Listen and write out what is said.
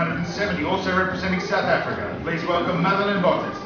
170, also representing South Africa. Please welcome Madeline Bottas.